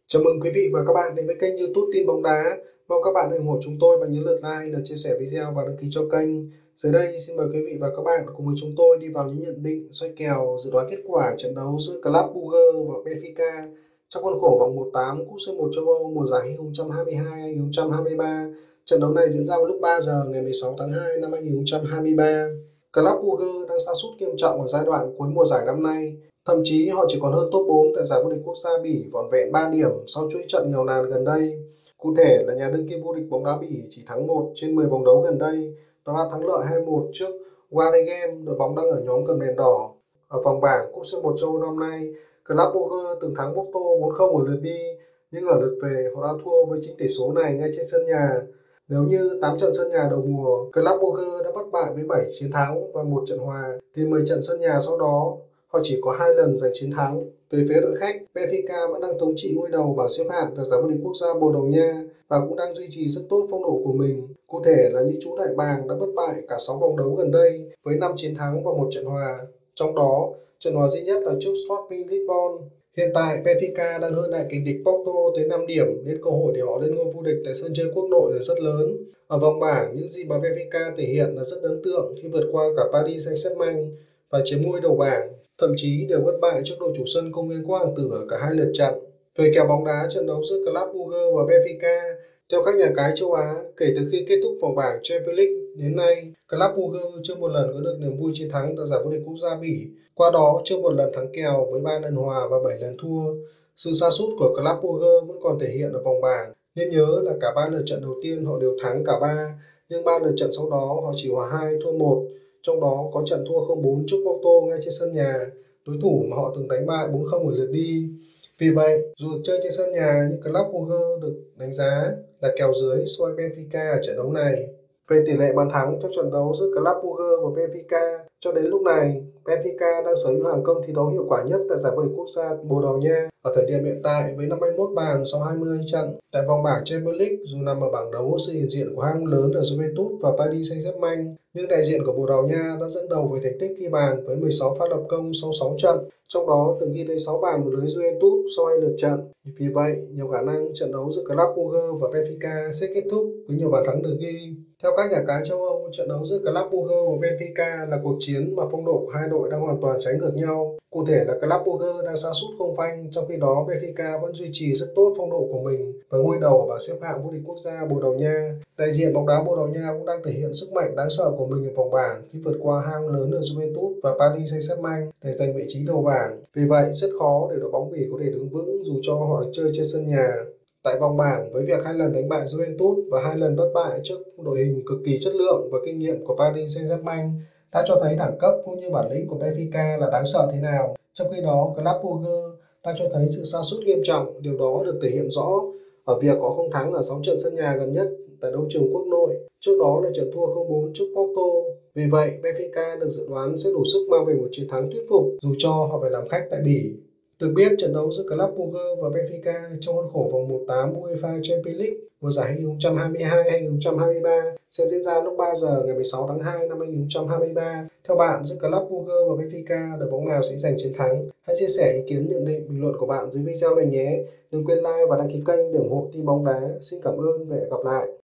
Chào mừng quý vị và các bạn đến với kênh YouTube Tin bóng đá. Mong các bạn ủng hộ chúng tôi bằng những lượt like, lượt chia sẻ video và đăng ký cho kênh. Dưới đây xin mời quý vị và các bạn cùng với chúng tôi đi vào những nhận định, soi kèo, dự đoán kết quả trận đấu giữa Club Brugge và Benfica trong khuôn khổ vòng 1/8 Cúp C1 châu Âu mùa giải 2022-2023. Trận đấu này diễn ra vào lúc 3 giờ ngày 16 tháng 2 năm 2023. Club Brugge đang sa sút nghiêm trọng ở giai đoạn cuối mùa giải năm nay. Thậm chí họ chỉ còn hơn top 4 tại giải vô địch quốc gia Bỉ vỏn vẹn 3 điểm sau chuỗi trận nghèo nàn gần đây. Cụ thể là nhà đương kim vô địch bóng đá Bỉ chỉ thắng 1 trên 10 vòng đấu gần đây, đó là thắng lợi 2-1 trước Waregem, đội bóng đang ở nhóm cầm đèn đỏ. Ở vòng bảng Cúp C1 châu Âu năm nay, Club Brugge từng thắng Porto 4-0 ở lượt đi, nhưng ở lượt về họ đã thua với chính tỷ số này ngay trên sân nhà. Nếu như 8 trận sân nhà đầu mùa, Club Brugge đã bất bại với 7 chiến thắng và 1 trận hòa, thì 10 trận sân nhà sau đó họ chỉ có 2 lần giành chiến thắng. Về phía đội khách, Benfica vẫn đang thống trị ngôi đầu bảng xếp hạng tại giải vô địch quốc gia Bồ Đào Nha và cũng đang duy trì rất tốt phong độ của mình. Cụ thể là những chú đại bàng đã bất bại cả 6 vòng đấu gần đây với 5 chiến thắng và 1 trận hòa. Trong đó, trận hòa duy nhất là trước Sporting Lisbon. Hiện tại, Benfica đang hơn đại kình địch Porto tới 5 điểm nên cơ hội để họ lên ngôi vô địch tại sân chơi quốc nội là rất lớn. Ở vòng bảng, những gì mà Benfica thể hiện là rất ấn tượng khi vượt qua cả Paris Saint-Germain và chiếm ngôi đầu bảng, thậm chí đều bất bại trước đội chủ sân công viên Quốc Hoàng Tử ở cả hai lượt trận. Về kèo bóng đá trận đấu giữa Club Brugge và Benfica, theo các nhà cái châu Á, kể từ khi kết thúc vòng bảng Champions League đến nay, Club Brugge chưa một lần có được niềm vui chiến thắng tại giải vô địch quốc gia Bỉ. Qua đó, chưa một lần thắng kèo với 3 lần hòa và 7 lần thua. Sự sa sút của Club Brugge vẫn còn thể hiện ở vòng bảng. Nên nhớ là cả 3 lượt trận đầu tiên họ đều thắng cả 3, nhưng 3 lượt trận sau đó họ chỉ hòa 2 thua 1. Trong đó có trận thua 0-4 trước Porto ngay trên sân nhà, đối thủ mà họ từng đánh bại 4-0 ở lượt đi. Vì vậy, dù được chơi trên sân nhà nhưng Club Brugge được đánh giá là kèo dưới so với Benfica ở trận đấu này. Về tỷ lệ bàn thắng trong trận đấu giữa Club Brugge và Benfica, cho đến lúc này, Benfica đang sở hữu hàng công thi đấu hiệu quả nhất tại giải vô địch quốc gia Bồ Đào Nha ở thời điểm hiện tại với 51 bàn sau 20 trận. Tại vòng bảng Champions League, dù nằm ở bảng đấu sự hiện diện của hai ông lớn là Juventus và Paris Saint-Germain, nhưng đại diện của Bồ Đào Nha đã dẫn đầu với thành tích ghi bàn với 16 pha lập công sau 6 trận, trong đó từng ghi tới 6 bàn một lưới Juventus sau 2 lượt trận. Vì vậy, nhiều khả năng trận đấu giữa Club Brugge và Benfica sẽ kết thúc với nhiều bàn thắng được ghi. Theo các nhà cái châu Âu, trận đấu giữa Club Brugge và Benfica là cuộc chiến mà phong độ của hai đội đang hoàn toàn trái ngược nhau. Cụ thể là Club Brugge đang sa sút không phanh, trong khi đó Benfica vẫn duy trì rất tốt phong độ của mình và ngôi đầu ở bảng xếp hạng vô địch quốc gia Bồ Đào Nha. Đại diện bóng đá Bồ Đào Nha cũng đang thể hiện sức mạnh đáng sợ của mình ở vòng bảng khi vượt qua hai ông lớn là Juventus và Paris Saint-Germain để giành vị trí đầu bảng. Vì vậy, rất khó để đội bóng Bỉ có thể đứng vững dù cho họ được chơi trên sân nhà. Tại vòng bảng, với việc 2 lần đánh bại Juventus và 2 lần bất bại trước đội hình cực kỳ chất lượng và kinh nghiệm của Paris Saint-Germain đã cho thấy đẳng cấp cũng như bản lĩnh của Benfica là đáng sợ thế nào. Trong khi đó, Club Brugge đang cho thấy sự sa sút nghiêm trọng, điều đó được thể hiện rõ ở việc họ không thắng ở 6 trận sân nhà gần nhất tại đấu trường quốc nội, trước đó là trận thua 0-4 trước Porto. Vì vậy, Benfica được dự đoán sẽ đủ sức mang về một chiến thắng thuyết phục dù cho họ phải làm khách tại Bỉ. Được biết, trận đấu giữa Club Brugge và Benfica trong khuôn khổ vòng 1/8 UEFA Champions League mùa giải 2022-2023 sẽ diễn ra lúc 3 giờ ngày 16 tháng 2 năm 2023. Theo bạn, giữa Club Brugge và Benfica, đội bóng nào sẽ giành chiến thắng? Hãy chia sẻ ý kiến, nhận định, bình luận của bạn dưới video này nhé. Đừng quên like và đăng ký kênh để ủng hộ Tin bóng đá. Xin cảm ơn và hẹn gặp lại.